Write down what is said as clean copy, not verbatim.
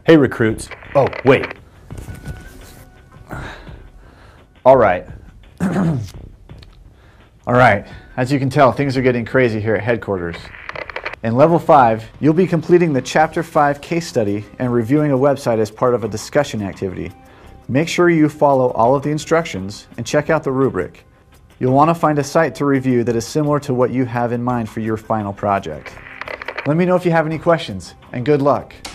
Hey recruits. Oh, wait. All right. All right, as you can tell, things are getting crazy here at headquarters. In Level 5, you'll be completing the Chapter 5 case study and reviewing a website as part of a discussion activity. Make sure you follow all of the instructions and check out the rubric. You'll want to find a site to review that is similar to what you have in mind for your final project. Let me know if you have any questions, and good luck.